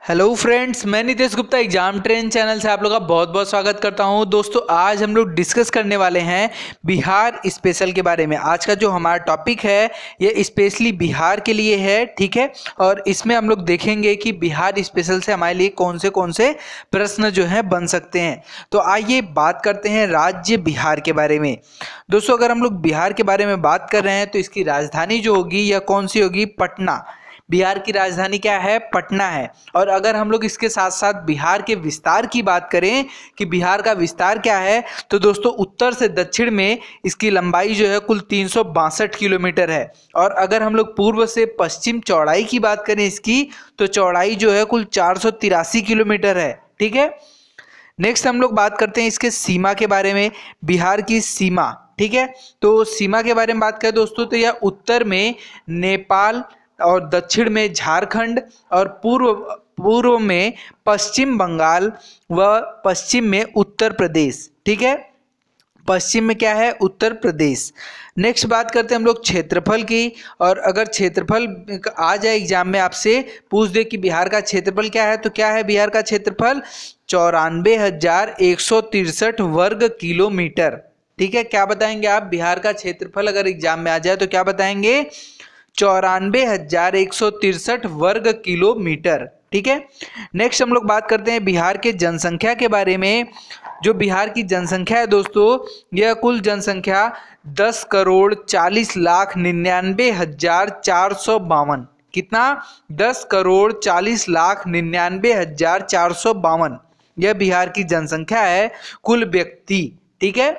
Hello friends, मैं Nitesh Gupta exam train channel से आप लोग का बहुत बहुत स्वागत करता हूं। दोस्तों, आज हम लोग डिस्कस करने वाले हैं बिहार स्पेशल के बारे में। आज का जो हमारा टॉपिक है ये स्पेशली बिहार के लिए है, ठीक है। और इसमें हम लोग देखेंगे कि बिहार स्पेशल से हमारे लिए कौन से प्रश्न जो हैं बन सकते हैं। तो आइए बात करते हैं राज्य बिहार के बारे में। दोस्तों, अगर हम लोग बिहार के बारे में बात कर रहे हैं तो इसकी राजधानी जो होगी यह कौन सी होगी? पटना। बिहार की राजधानी क्या है? पटना है। और अगर हम लोग इसके साथ साथ बिहार के विस्तार की बात करें कि बिहार का विस्तार क्या है, तो दोस्तों उत्तर से दक्षिण में इसकी लंबाई जो है कुल 362 किलोमीटर है। और अगर हम लोग पूर्व से पश्चिम चौड़ाई की बात करें इसकी, तो चौड़ाई जो है कुल 483 किलोमीटर है, ठीक है। नेक्स्ट हम लोग बात करते हैं इसके सीमा के बारे में, बिहार की सीमा, ठीक है। तो सीमा के बारे में बात करें दोस्तों, तो यह उत्तर में नेपाल और दक्षिण में झारखंड और पूर्व में पश्चिम बंगाल व पश्चिम में उत्तर प्रदेश, ठीक है। पश्चिम में क्या है? उत्तर प्रदेश। नेक्स्ट बात करते हैं हम लोग क्षेत्रफल की। और अगर क्षेत्रफल आ जाए एग्जाम में, आपसे पूछ दे कि बिहार का क्षेत्रफल क्या है, तो क्या है बिहार का क्षेत्रफल? 94,163 वर्ग किलोमीटर, ठीक है। क्या बताएंगे आप? बिहार का क्षेत्रफल अगर एग्जाम में आ जाए तो क्या बताएंगे? 94,163 वर्ग किलोमीटर, ठीक है। नेक्स्ट हम लोग बात करते हैं बिहार के जनसंख्या के बारे में। जो बिहार की जनसंख्या है दोस्तों, यह कुल जनसंख्या 10,40,99,452। कितना? 10,40,99,452 यह बिहार की जनसंख्या है, कुल व्यक्ति, ठीक है।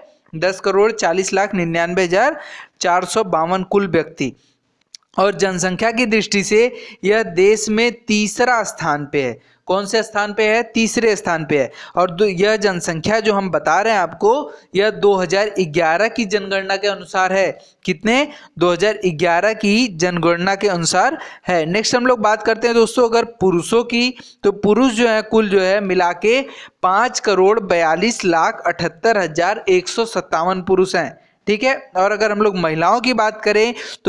10,40,99,452 कुल व्यक्ति। और जनसंख्या की दृष्टि से यह देश में तीसरा स्थान पे है। कौन से स्थान पे है? तीसरे स्थान पे है। और यह जनसंख्या जो हम बता रहे हैं आपको, यह 2011 की जनगणना के अनुसार है। कितने? 2011 की जनगणना के अनुसार है। नेक्स्ट हम लोग बात करते हैं दोस्तों अगर पुरुषों की, तो पुरुष जो है कुल जो है मिला के 5,42,78,157 पुरुष हैं, ठीक है। और अगर हम लोग महिलाओं की बात करें तो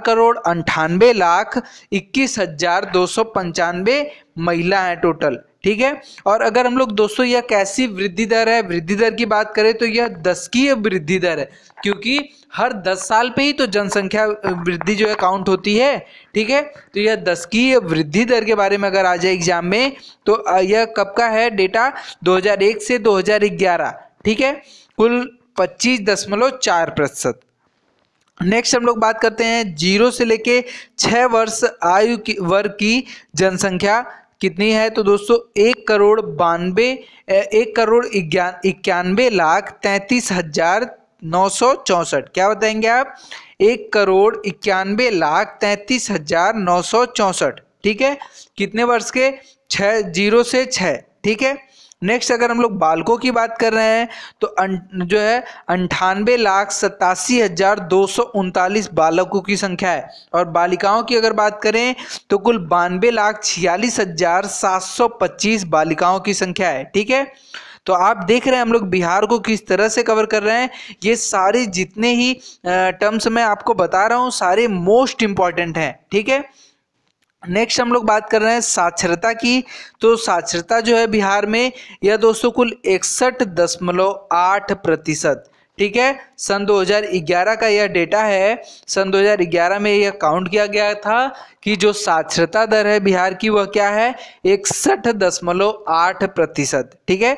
4,98,21,295 महिला हैं टोटल, ठीक है। और अगर हम लोग दोस्तों यह कैसी वृद्धि दर है, वृद्धि दर की बात करें तो यह दशकीय वृद्धि दर है, क्योंकि हर 10 साल पे ही तो जनसंख्या वृद्धि जो है काउंट होती है, ठीक है। तो यह दशकीय वृद्धि दर के बारे में अगर आ जाए एग्जाम में, तो यह कब का है डेटा? 2001 से 2011, ठीक है। कुल 25.4%। नेक्स्ट हम लोग बात करते हैं 0 से लेके 6 वर्ष आयु की वर्ग की जनसंख्या कितनी है, तो दोस्तों 1,91,33,964। क्या बताएंगे आप? 1,91,33,964, ठीक है। कितने वर्ष के? 0 से 6, ठीक है। नेक्स्ट अगर हम लोग बालकों की बात कर रहे हैं तो जो है 98,87,239 बालकों की संख्या है। और बालिकाओं की अगर बात करें तो कुल 92,46,725 बालिकाओं की संख्या है, ठीक है। तो आप देख रहे हैं हम लोग बिहार को किस तरह से कवर कर रहे हैं। ये सारे जितने ही टर्म्स मैं आपको बता रहा हूँ सारे मोस्ट इंपॉर्टेंट हैं, ठीक है। नेक्स्ट हम लोग बात कर रहे हैं साक्षरता की। तो साक्षरता जो है बिहार में यह दोस्तों कुल 61.8%, ठीक है। सन 2011 का यह डेटा है। सन 2011 में यह काउंट किया गया था कि जो साक्षरता दर है बिहार की वह क्या है? 61.8%, ठीक है।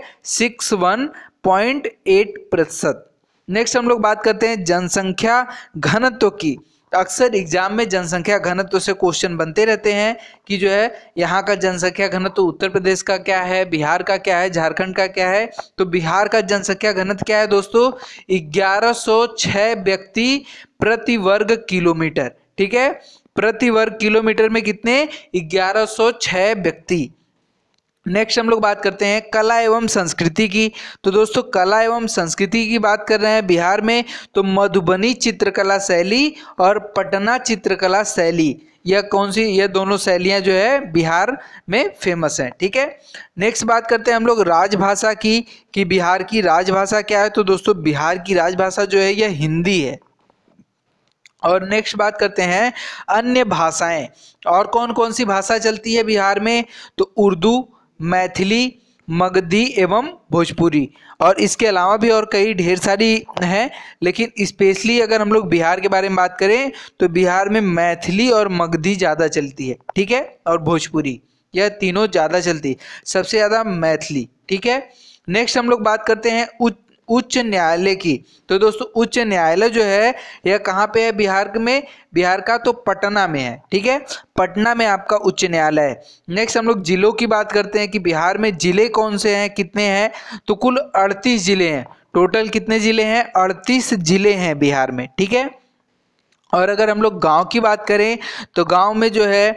61.8%। नेक्स्ट हम लोग बात करते हैं जनसंख्या घनत्व की। अक्सर एग्जाम में जनसंख्या घनत्व से क्वेश्चन बनते रहते हैं कि जो है यहाँ का जनसंख्या घनत्व उत्तर प्रदेश का क्या है, बिहार का क्या है, झारखंड का क्या है। तो बिहार का जनसंख्या घनत्व क्या है दोस्तों? 1106 व्यक्ति प्रति वर्ग किलोमीटर, ठीक है। प्रति वर्ग किलोमीटर में कितने? 1106 व्यक्ति। नेक्स्ट हम लोग बात करते हैं कला एवं संस्कृति की। तो दोस्तों कला एवं संस्कृति की बात कर रहे हैं बिहार में, तो मधुबनी चित्रकला शैली और पटना चित्रकला शैली, यह कौन सी? यह दोनों शैलियां जो है बिहार में फेमस हैं, ठीक है। नेक्स्ट बात करते हैं हम लोग राजभाषा की कि बिहार की राजभाषा क्या है। तो दोस्तों बिहार की राजभाषा जो है यह हिंदी है। और नेक्स्ट बात करते हैं अन्य भाषाएं। और कौन कौन सी भाषा चलती है बिहार में? तो उर्दू, मैथिली, मगधी एवं भोजपुरी। और इसके अलावा भी और कई ढेर सारी हैं, लेकिन स्पेशली अगर हम लोग बिहार के बारे में बात करें तो बिहार में मैथिली और मगधी ज़्यादा चलती है, ठीक है, और भोजपुरी, यह तीनों ज़्यादा चलती है, सबसे ज़्यादा मैथिली, ठीक है। नेक्स्ट हम लोग बात करते हैं उच्च न्यायालय की। तो दोस्तों उच्च न्यायालय जो है यह कहाँ पे है बिहार में? बिहार का तो पटना में है, ठीक है, पटना में आपका उच्च न्यायालय है। नेक्स्ट हम लोग जिलों की बात करते हैं कि बिहार में जिले कौन से हैं, कितने हैं? तो कुल 38 जिले हैं। टोटल कितने जिले हैं? 38 जिले हैं बिहार में, ठीक है। और अगर हम लोग गांव की बात करें तो गांव में जो है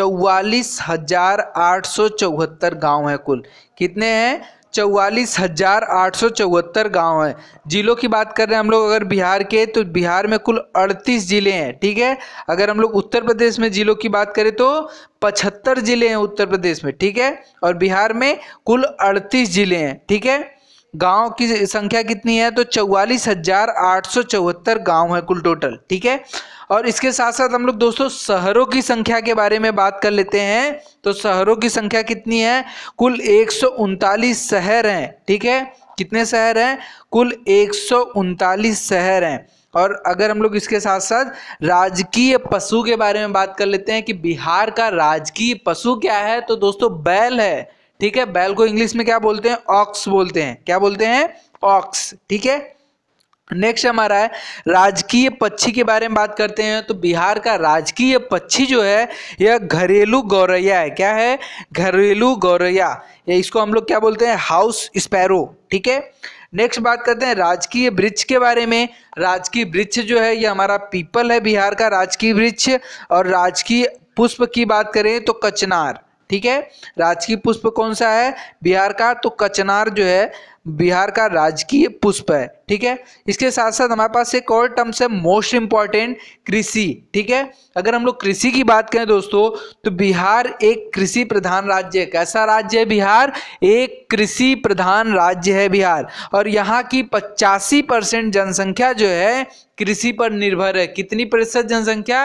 44,874 गांव है कुल। कितने हैं? 44,874 गांव हैं। जिलों की बात कर रहे हैं हम लोग अगर बिहार के, तो बिहार में कुल 38 जिले हैं, ठीक है। अगर हम लोग उत्तर प्रदेश में जिलों की बात करें तो 75 जिले हैं उत्तर प्रदेश में, ठीक है, और बिहार में कुल 38 जिले हैं, ठीक है। गांव की संख्या कितनी है? तो 44,874 गांव है कुल टोटल, ठीक है। और इसके साथ साथ हम लोग दोस्तों शहरों की संख्या के बारे में बात कर लेते हैं। तो शहरों की संख्या कितनी है? कुल 139 शहर हैं, ठीक है। कितने शहर हैं? कुल 139 शहर हैं। और अगर हम लोग इसके साथ साथ राजकीय पशु के बारे में बात कर लेते हैं कि बिहार का राजकीय पशु क्या है, तो दोस्तों बैल है, ठीक है। बैल को इंग्लिश में क्या बोलते हैं? ऑक्स बोलते हैं। क्या बोलते हैं? ऑक्स, ठीक है। नेक्स्ट हमारा है राजकीय पक्षी के बारे में बात करते हैं। तो बिहार का राजकीय पक्षी जो है यह घरेलू गौरैया है। क्या है? घरेलू गौरैया, या इसको हम लोग क्या बोलते हैं? हाउस स्पैरो, ठीक है। नेक्स्ट बात करते हैं राजकीय वृक्ष के बारे में। राजकीय वृक्ष जो है ये हमारा पीपल है बिहार का राजकीय वृक्ष। और राजकीय पुष्प की बात करें तो कचनार, ठीक है। राजकीय पुष्प कौन सा है बिहार का? तो कचनार जो है बिहार का राजकीय पुष्प है, ठीक है। इसके साथ साथ हमारे पास एक और टर्म्स है मोस्ट इंपॉर्टेंट, कृषि, ठीक है। अगर हम लोग कृषि की बात करें दोस्तों तो बिहार एक कृषि प्रधान राज्य है। कैसा राज्य है बिहार? एक कृषि प्रधान राज्य है बिहार। और यहाँ की 85% जनसंख्या जो है कृषि पर निर्भर है। कितनी प्रतिशत जनसंख्या?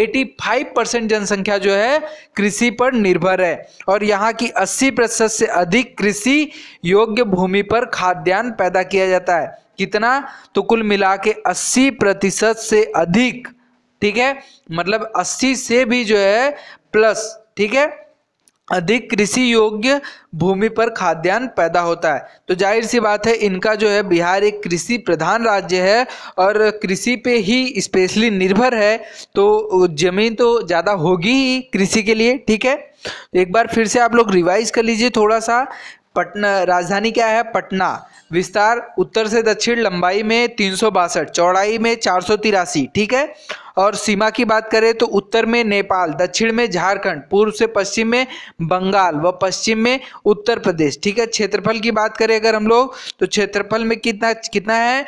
85% जनसंख्या जो है कृषि पर निर्भर है। और यहाँ की 80% से अधिक कृषि योग्य भूमि पर खाद्यान्न पैदा किया जाता है। कितना? तो कुल मिला के 80% से अधिक, ठीक है, मतलब 80 से भी जो है प्लस, ठीक है, अधिक कृषि योग्य भूमि पर खाद्यान्न पैदा होता है। तो जाहिर सी बात है इनका जो है बिहार एक कृषि प्रधान राज्य है और कृषि पे ही स्पेशली निर्भर है, तो जमीन तो ज़्यादा होगी ही कृषि के लिए, ठीक है। एक बार फिर से आप लोग रिवाइज कर लीजिए थोड़ा सा। पटना राजधानी क्या है? पटना। विस्तार उत्तर से दक्षिण, लंबाई में 362, चौड़ाई में 483, ठीक है। और सीमा की बात करें तो उत्तर में नेपाल, दक्षिण में झारखंड, पूर्व से पश्चिम में बंगाल व पश्चिम में उत्तर प्रदेश, ठीक है। क्षेत्रफल की बात करें अगर हम लोग तो क्षेत्रफल में कितना कितना है?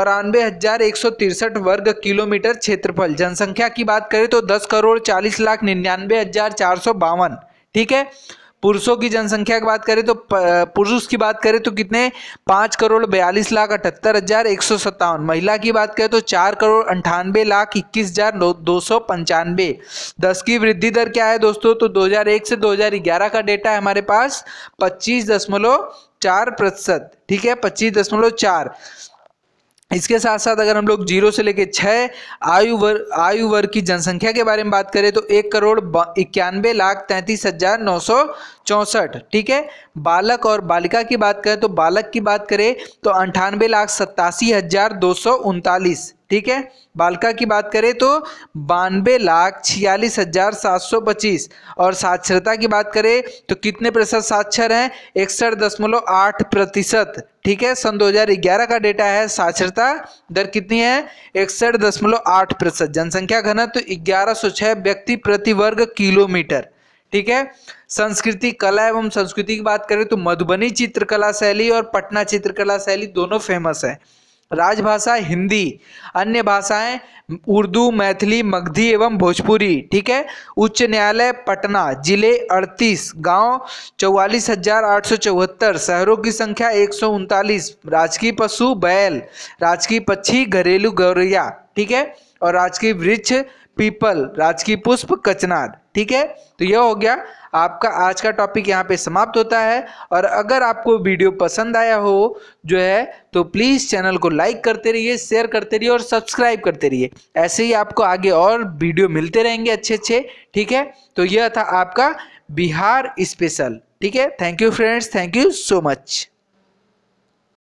94,163 वर्ग किलोमीटर क्षेत्रफल। जनसंख्या की बात करें तो 10,40,99,452, ठीक है। पुरुषों की जनसंख्या की बात करें तो पुरुष की बात करें तो कितने? 5,42,78,157। महिला की बात करें तो 4,98,21,295। 10 की वृद्धि दर क्या है दोस्तों? तो 2001 से 2011 का डेटा है हमारे पास 25.4%, ठीक है, 25.4। इसके साथ साथ अगर हम लोग 0 से लेके 6 आयु वर्ग की जनसंख्या के बारे में बात करें तो 1,91,33,964, ठीक है। बालक और बालिका की बात करें तो बालक की बात करें तो 98,87,239, ठीक है। बालिका की बात करें तो 92,46,725। और साक्षरता की बात करें तो कितने प्रतिशत साक्षर हैं? 61.8%, ठीक है। सन 2011 का डेटा है। साक्षरता दर कितनी है? 61.8%। जनसंख्या घनत्व 1106 व्यक्ति प्रति वर्ग किलोमीटर, ठीक है। संस्कृति, कला एवं संस्कृति की बात करें तो मधुबनी चित्रकला शैली और पटना चित्रकला शैली दोनों फेमस है। राजभाषा हिंदी, अन्य भाषाएं उर्दू, मैथिली, मगधी एवं भोजपुरी, ठीक है। उच्च न्यायालय पटना। जिले 38, गांव 44,874, शहरों की संख्या 139, राजकीय पशु बैल, राजकीय पक्षी घरेलू गौरैया, ठीक है। और राजकीय वृक्ष पीपल, राजकीय पुष्प कचनार। ठीक है, तो यह हो गया आपका आज का टॉपिक, यहाँ पे समाप्त होता है। और अगर आपको वीडियो पसंद आया हो जो है तो प्लीज चैनल को लाइक करते रहिए, शेयर करते रहिए और सब्सक्राइब करते रहिए। ऐसे ही आपको आगे और वीडियो मिलते रहेंगे अच्छे अच्छे। ठीक है, तो यह था आपका बिहार स्पेशल। ठीक है, thank you friends, thank you so much.